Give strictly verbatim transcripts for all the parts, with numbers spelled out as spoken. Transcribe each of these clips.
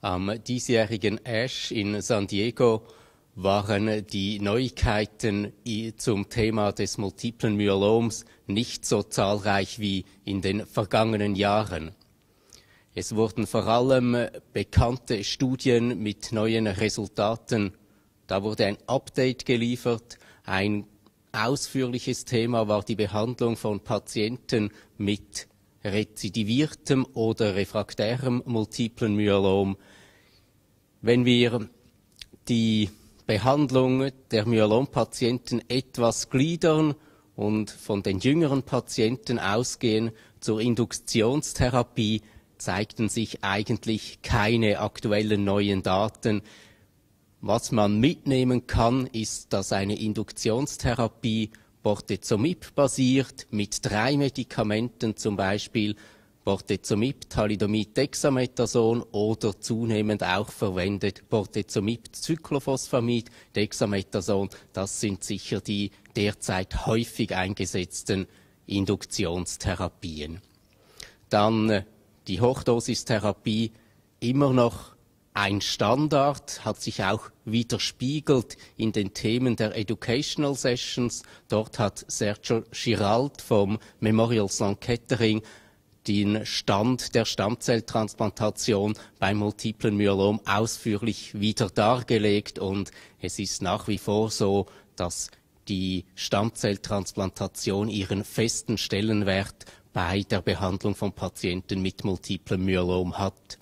Am diesjährigen ASH in San Diego waren die Neuigkeiten zum Thema des multiplen Myeloms nicht so zahlreich wie in den vergangenen Jahren. Es wurden vor allem bekannte Studien mit neuen Resultaten. Da wurde ein Update geliefert. Ein ausführliches Thema war die Behandlung von Patienten mit rezidiviertem oder refraktärem multiplen Myelom. Wenn wir die Behandlung der Myelompatienten etwas gliedern und von den jüngeren Patienten ausgehen zur Induktionstherapie, zeigten sich eigentlich keine aktuellen neuen Daten. Was man mitnehmen kann, ist, dass eine Induktionstherapie Bortezomib basiert mit drei Medikamenten, zum Beispiel Bortezomib, Thalidomid, Dexamethason oder zunehmend auch verwendet Bortezomib, Cyclophosphamid, Dexamethason. Das sind sicher die derzeit häufig eingesetzten Induktionstherapien. Dann die Hochdosistherapie, immer noch ein Standard, hat sich auch widerspiegelt in den Themen der Educational Sessions. Dort hat Sergio Giralt vom Memorial Sloan Kettering den Stand der Stammzelltransplantation beim multiplen Myelom ausführlich wieder dargelegt, und es ist nach wie vor so, dass die Stammzelltransplantation ihren festen Stellenwert bei der Behandlung von Patienten mit multiplem Myelom hat.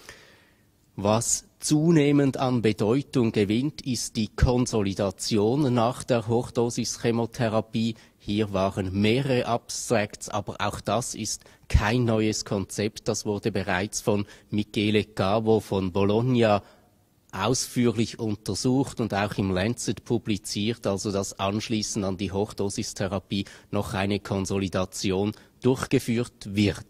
Was zunehmend an Bedeutung gewinnt, ist die Konsolidation nach der Hochdosis-Chemotherapie. Hier waren mehrere Abstracts, aber auch das ist kein neues Konzept. Das wurde bereits von Michele Cavo von Bologna ausführlich untersucht und auch im Lancet publiziert, also dass anschließend an die Hochdosistherapie noch eine Konsolidation durchgeführt wird.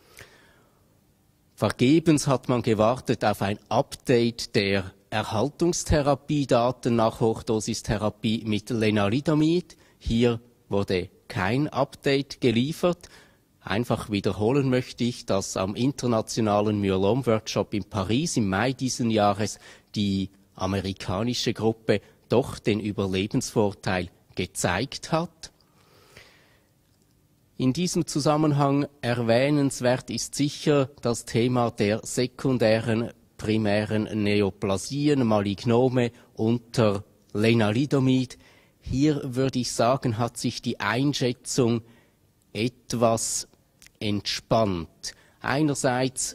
Vergebens hat man gewartet auf ein Update der Erhaltungstherapiedaten nach Hochdosistherapie mit Lenalidomid. Hier wurde kein Update geliefert. Einfach wiederholen möchte ich, dass am Internationalen Myelom-Workshop in Paris im Mai diesen Jahres die amerikanische Gruppe doch den Überlebensvorteil gezeigt hat. In diesem Zusammenhang erwähnenswert ist sicher das Thema der sekundären primären Neoplasien, Malignome unter Lenalidomid. Hier würde ich sagen, hat sich die Einschätzung etwas entspannt. Einerseits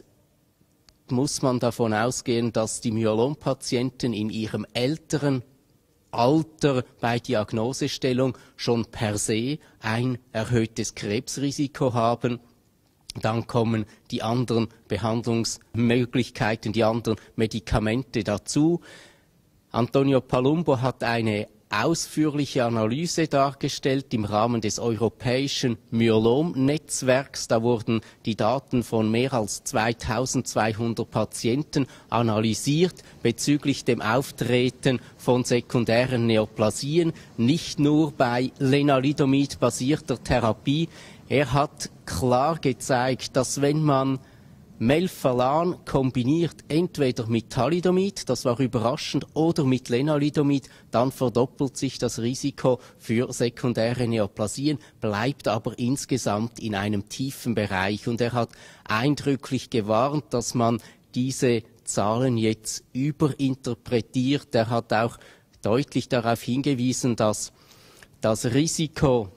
muss man davon ausgehen, dass die Myelompatienten in ihrem älteren Alter bei Diagnosestellung schon per se ein erhöhtes Krebsrisiko haben. Dann kommen die anderen Behandlungsmöglichkeiten, die anderen Medikamente dazu. Antonio Palumbo hat eine ausführliche Analyse dargestellt im Rahmen des europäischen Myelom-Netzwerks. Da wurden die Daten von mehr als zweitausendzweihundert Patienten analysiert bezüglich dem Auftreten von sekundären Neoplasien, nicht nur bei Lenalidomid-basierter Therapie. Er hat klar gezeigt, dass wenn man Melphalan kombiniert entweder mit Thalidomid, das war überraschend, oder mit Lenalidomid, dann verdoppelt sich das Risiko für sekundäre Neoplasien, bleibt aber insgesamt in einem tiefen Bereich. Und er hat eindrücklich gewarnt, dass man diese Zahlen jetzt überinterpretiert. Er hat auch deutlich darauf hingewiesen, dass das Risiko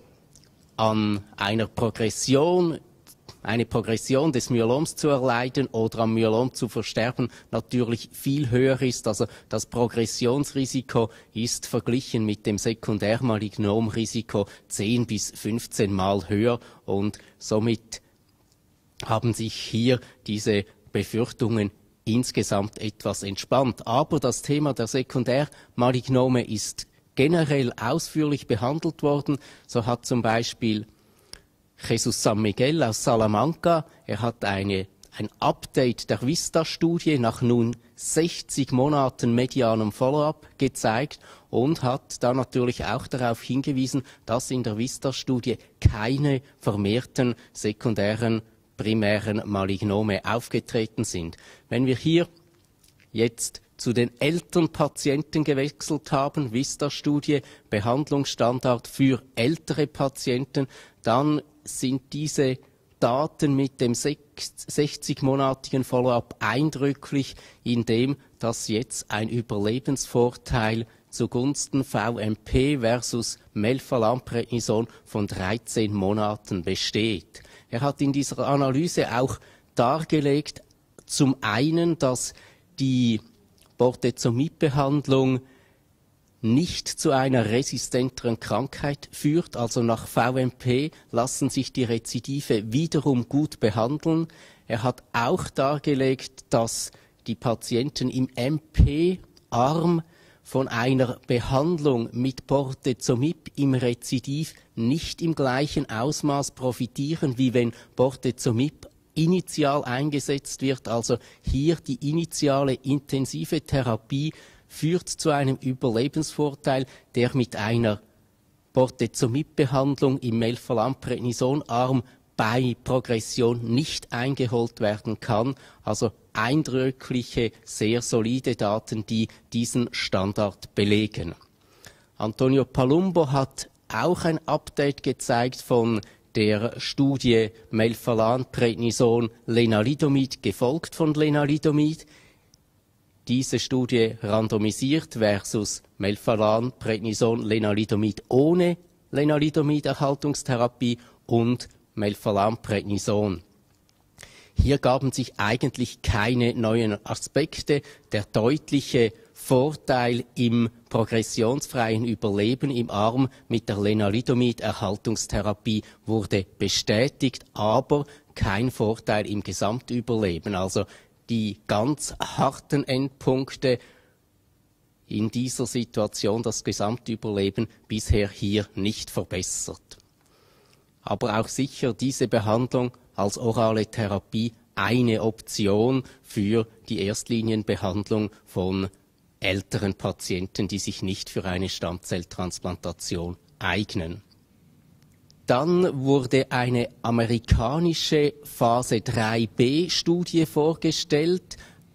an einer Progression eine Progression des Myeloms zu erleiden oder am Myelom zu versterben natürlich viel höher ist. Also das Progressionsrisiko ist verglichen mit dem Sekundärmalignomrisiko zehn bis fünfzehn Mal höher, und somit haben sich hier diese Befürchtungen insgesamt etwas entspannt. Aber das Thema der Sekundärmalignome ist generell ausführlich behandelt worden. So hat zum Beispiel Jesus San Miguel aus Salamanca, er hat eine, ein Update der Vista-Studie nach nun sechzig Monaten medianem Follow-up gezeigt und hat da natürlich auch darauf hingewiesen, dass in der Vista-Studie keine vermehrten sekundären primären Malignome aufgetreten sind. Wenn wir hier jetzt zu den älteren Patienten gewechselt haben, Vista-Studie, Behandlungsstandard für ältere Patienten, dann sind diese Daten mit dem sechzigmonatigen Follow-up eindrücklich, indem dass jetzt ein Überlebensvorteil zugunsten V M P versus Melphalan-Prednison von dreizehn Monaten besteht. Er hat in dieser Analyse auch dargelegt, zum einen, dass die Bortezomib-Behandlung nicht zu einer resistenteren Krankheit führt, also nach V M P lassen sich die Rezidive wiederum gut behandeln. Er hat auch dargelegt, dass die Patienten im M P-Arm von einer Behandlung mit Bortezomib im Rezidiv nicht im gleichen Ausmaß profitieren, wie wenn Bortezomib initial eingesetzt wird. Also hier die initiale intensive Therapie führt zu einem Überlebensvorteil, der mit einer Bortezomib-Behandlung im Melphalan-Prednison-Arm bei Progression nicht eingeholt werden kann. Also eindrückliche, sehr solide Daten, die diesen Standard belegen. Antonio Palumbo hat auch ein Update gezeigt von der Studie Melphalan, Lenalidomid, gefolgt von Lenalidomid. Diese Studie randomisiert versus Melphalan, Lenalidomid ohne Lenalidomid-Erhaltungstherapie und Melphalan. Hier gaben sich eigentlich keine neuen Aspekte. Der deutliche Vorteil im progressionsfreien Überleben im Arm mit der Lenalidomid-Erhaltungstherapie wurde bestätigt, aber kein Vorteil im Gesamtüberleben. Also die ganz harten Endpunkte in dieser Situation, das Gesamtüberleben, bisher hier nicht verbessert. Aber auch sicher diese Behandlung als orale Therapie eine Option für die Erstlinienbehandlung von älteren Patienten, die sich nicht für eine Stammzelltransplantation eignen. Dann wurde eine amerikanische Phase drei b Studie vorgestellt.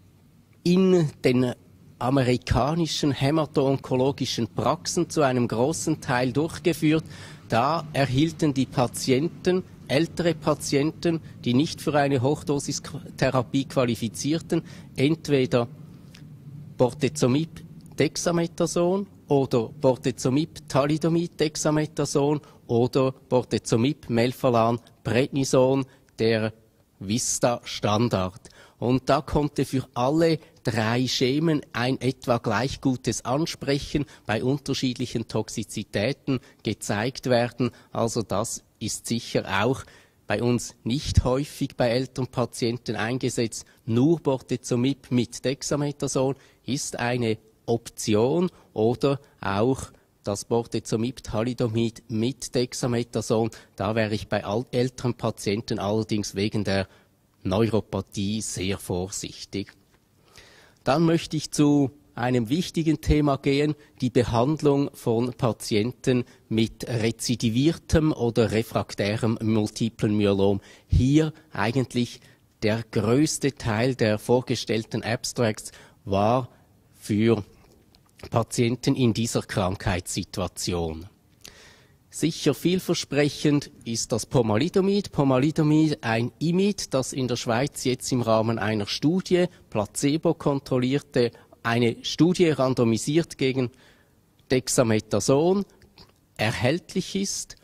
In den amerikanischen hämato-onkologischen Praxen zu einem großen Teil durchgeführt. Da erhielten die Patienten, ältere Patienten, die nicht für eine Hochdosistherapie qualifizierten, entweder Bortezomib Dexamethason oder Bortezomib Thalidomid Dexamethason oder Bortezomib Melphalan Prednison, der Vista-Standard. Und da konnte für alle drei Schemen ein etwa gleich gutes Ansprechen bei unterschiedlichen Toxizitäten gezeigt werden. Also das ist sicher auch bei uns nicht häufig bei älteren Patienten eingesetzt. Nur Bortezomib mit Dexamethason ist eine Option oder auch das Bortezomib Thalidomid mit Dexamethason. Da wäre ich bei älteren Patienten allerdings wegen der Neuropathie sehr vorsichtig. Dann möchte ich zu einem wichtigen Thema gehen, die Behandlung von Patienten mit rezidiviertem oder refraktärem multiplen Myelom. Hier eigentlich der größte Teil der vorgestellten Abstracts war für Patienten in dieser Krankheitssituation. Sicher vielversprechend ist das Pomalidomid. Pomalidomid, ein Imid, das in der Schweiz jetzt im Rahmen einer Studie, placebo-kontrollierte, eine Studie randomisiert gegen Dexamethason, erhältlich ist.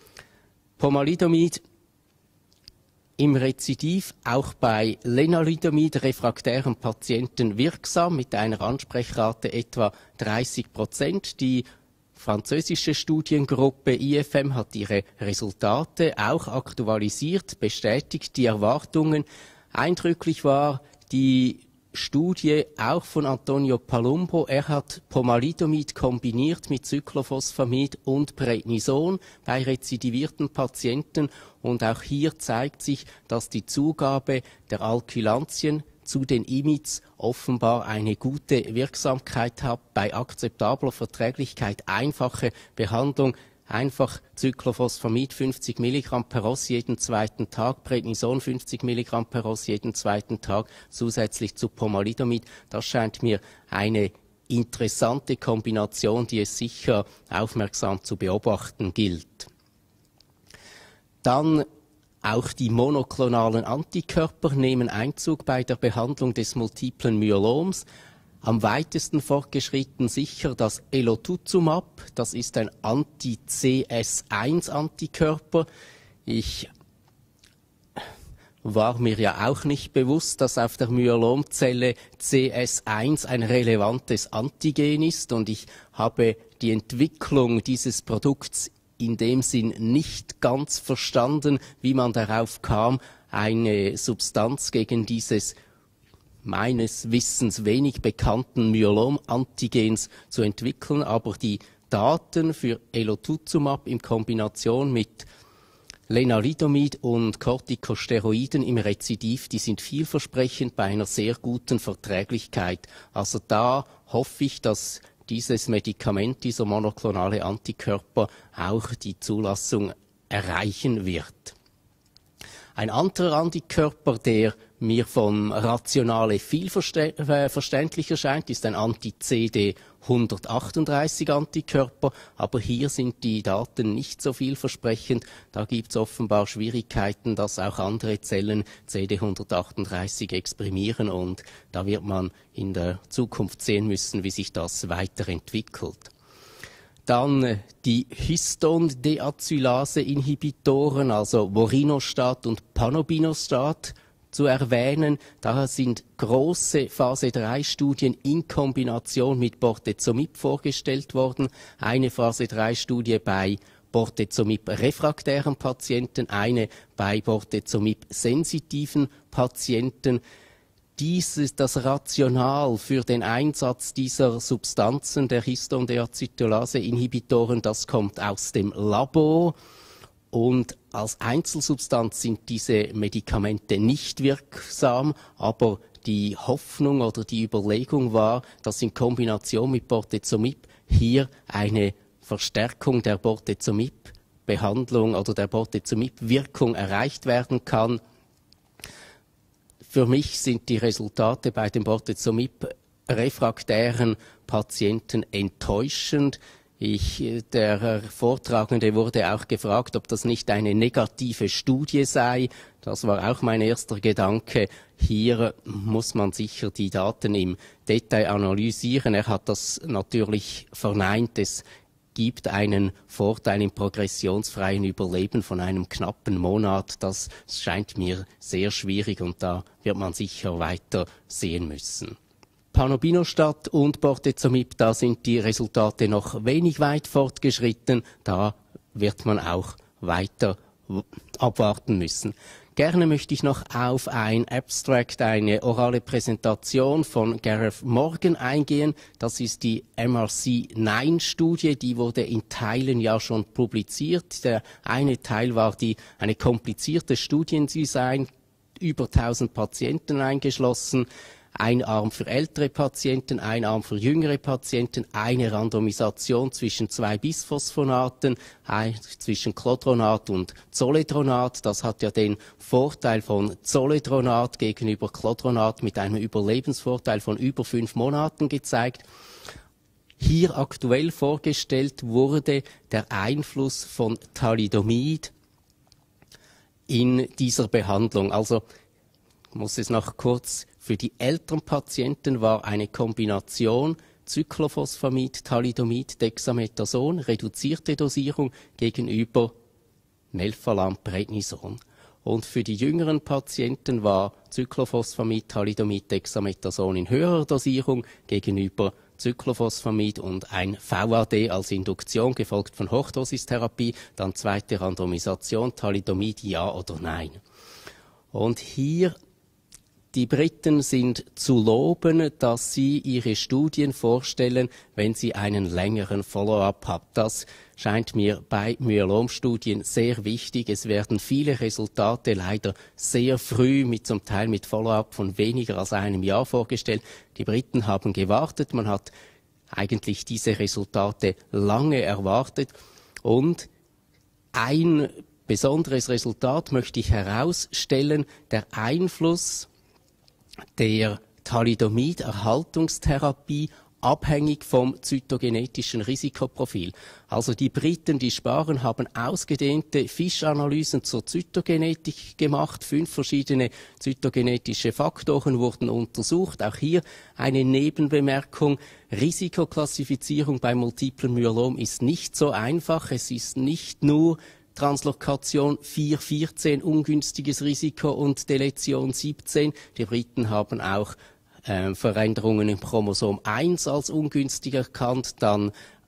Pomalidomid im Rezidiv auch bei Lenalidomid-refraktären Patienten wirksam, mit einer Ansprechrate etwa dreißig Prozent. Die französische Studiengruppe I F M hat ihre Resultate auch aktualisiert, bestätigt die Erwartungen. Eindrücklich war die Studie auch von Antonio Palumbo. Er hat Pomalidomid kombiniert mit Cyclophosphamid und Prednison bei rezidivierten Patienten. Und auch hier zeigt sich, dass die Zugabe der Alkylantien zu den Imids offenbar eine gute Wirksamkeit hat. Bei akzeptabler Verträglichkeit, einfache Behandlung einfach Cyclophosphamid fünfzig Milligramm per Ross jeden zweiten Tag, Prednison fünfzig Milligramm per Ross jeden zweiten Tag, zusätzlich zu Pomalidomid. Das scheint mir eine interessante Kombination, die es sicher aufmerksam zu beobachten gilt. Dann auch die monoklonalen Antikörper nehmen Einzug bei der Behandlung des multiplen Myeloms. Am weitesten fortgeschritten sicher das Elotuzumab. Das ist ein Anti-C S eins Antikörper. Ich war mir ja auch nicht bewusst, dass auf der Myelomzelle C S eins ein relevantes Antigen ist, und ich habe die Entwicklung dieses Produkts in dem Sinn nicht ganz verstanden, wie man darauf kam, eine Substanz gegen dieses meines Wissens wenig bekannten Myelom-Antigens zu entwickeln, aber die Daten für Elotuzumab in Kombination mit Lenalidomid und Corticosteroiden im Rezidiv, die sind vielversprechend bei einer sehr guten Verträglichkeit. Also da hoffe ich, dass dieses Medikament, dieser monoklonale Antikörper, auch die Zulassung erreichen wird. Ein anderer Antikörper, der mir vom Rationale viel verständlicher scheint, ist ein Anti-C D hundertachtunddreißig Antikörper, aber hier sind die Daten nicht so vielversprechend. Da gibt es offenbar Schwierigkeiten, dass auch andere Zellen C D hundertachtunddreißig exprimieren, und da wird man in der Zukunft sehen müssen, wie sich das weiterentwickelt. Dann die Histon-Deacylase-Inhibitoren, also Vorinostat und Panobinostat, zu erwähnen. Da sind große Phase drei Studien in Kombination mit Bortezomib vorgestellt worden. Eine Phase drei Studie bei Bortezomib-refraktären Patienten, eine bei Bortezomib-sensitiven Patienten. Dieses, das Rational für den Einsatz dieser Substanzen, der Histon-Deacetylase-Inhibitoren, das kommt aus dem Labor. Und als Einzelsubstanz sind diese Medikamente nicht wirksam, aber die Hoffnung oder die Überlegung war, dass in Kombination mit Bortezomib hier eine Verstärkung der Bortezomib-Behandlung oder der Bortezomib-Wirkung erreicht werden kann. Für mich sind die Resultate bei den Bortezomib-refraktären Patienten enttäuschend. Ich, der Vortragende wurde auch gefragt, ob das nicht eine negative Studie sei. Das war auch mein erster Gedanke. Hier muss man sicher die Daten im Detail analysieren. Er hat das natürlich verneint. Es gibt einen Vorteil im progressionsfreien Überleben von einem knappen Monat. Das scheint mir sehr schwierig, und da wird man sicher weiter sehen müssen. Panobinostat und Bortezomib, da sind die Resultate noch wenig weit fortgeschritten. Da wird man auch weiter abwarten müssen. Gerne möchte ich noch auf ein Abstract, eine orale Präsentation von Gareth Morgan eingehen. Das ist die M R C neun Studie, die wurde in Teilen ja schon publiziert. Der eine Teil war die, eine komplizierte Studiendesign, über tausend Patienten eingeschlossen. Ein Arm für ältere Patienten, ein Arm für jüngere Patienten, eine Randomisation zwischen zwei Bisphosphonaten, zwischen Clodronat und Zoledronat. Das hat ja den Vorteil von Zoledronat gegenüber Clodronat mit einem Überlebensvorteil von über fünf Monaten gezeigt. Hier aktuell vorgestellt wurde der Einfluss von Thalidomid in dieser Behandlung. Also ich muss es noch kurz: Für die älteren Patienten war eine Kombination Cyclophosphamid, Thalidomid, Dexamethason, reduzierte Dosierung gegenüber Melphalan, Prednison. Und für die jüngeren Patienten war Cyclophosphamid, Thalidomid, Dexamethason in höherer Dosierung gegenüber Cyclophosphamid und ein V A D als Induktion, gefolgt von Hochdosistherapie, dann zweite Randomisation, Thalidomid ja oder nein. Und hier die Briten sind zu loben, dass sie ihre Studien vorstellen, wenn sie einen längeren Follow-up haben. Das scheint mir bei Myelom-Studien sehr wichtig. Es werden viele Resultate leider sehr früh, mit zum Teil mit Follow-up von weniger als einem Jahr vorgestellt. Die Briten haben gewartet. Man hat eigentlich diese Resultate lange erwartet. Und ein besonderes Resultat möchte ich herausstellen, der Einfluss der Thalidomid-Erhaltungstherapie abhängig vom zytogenetischen Risikoprofil. Also die Briten, die Sparen, haben ausgedehnte Fischanalysen zur Zytogenetik gemacht. Fünf verschiedene zytogenetische Faktoren wurden untersucht. Auch hier eine Nebenbemerkung. Risikoklassifizierung bei multiplem Myelom ist nicht so einfach. Es ist nicht nur Translokation vier vierzehn, ungünstiges Risiko, und Deletion siebzehn. Die Briten haben auch äh, Veränderungen im Chromosom eins als ungünstig erkannt, dann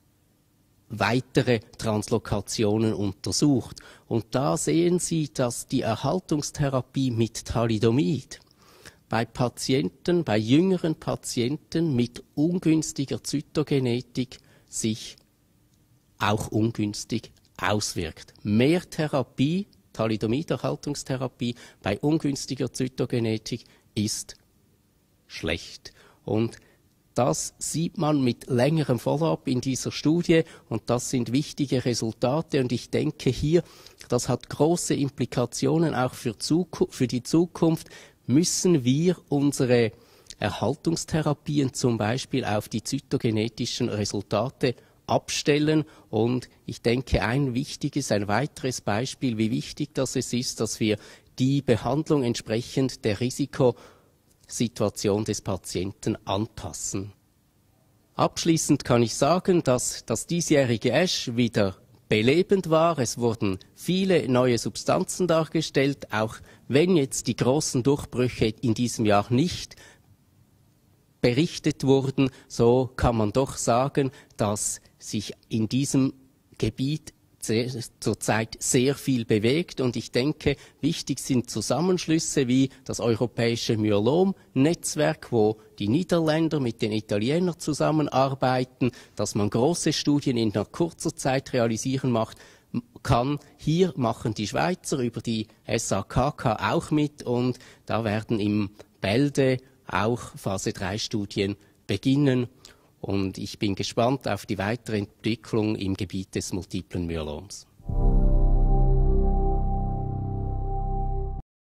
weitere Translokationen untersucht. Und da sehen Sie, dass die Erhaltungstherapie mit Thalidomid bei Patienten, bei jüngeren Patienten mit ungünstiger Zytogenetik sich auch ungünstig auswirkt. Mehr Therapie, Thalidomid-Erhaltungstherapie bei ungünstiger Zytogenetik ist schlecht. Und das sieht man mit längerem Follow-up in dieser Studie, und das sind wichtige Resultate, und ich denke hier, das hat große Implikationen auch für, Zuku- für die Zukunft. Müssen wir unsere Erhaltungstherapien zum Beispiel auf die zytogenetischen Resultate abstellen? Und ich denke, ein wichtiges, ein weiteres Beispiel, wie wichtig das es ist, dass wir die Behandlung entsprechend der Risikosituation des Patienten anpassen. Abschließend kann ich sagen, dass das diesjährige ASH wieder belebend war. Es wurden viele neue Substanzen dargestellt, auch wenn jetzt die großen Durchbrüche in diesem Jahr nicht berichtet wurden, so kann man doch sagen, dass sich in diesem Gebiet zurzeit sehr viel bewegt, und ich denke, wichtig sind Zusammenschlüsse wie das Europäische Myelom-Netzwerk, wo die Niederländer mit den Italienern zusammenarbeiten, dass man große Studien in einer kurzer Zeit realisieren macht, kann. Hier machen die Schweizer über die S A K K auch mit, und da werden im Bälde auch Phase drei Studien beginnen. Und ich bin gespannt auf die weitere Entwicklung im Gebiet des multiplen Myeloms.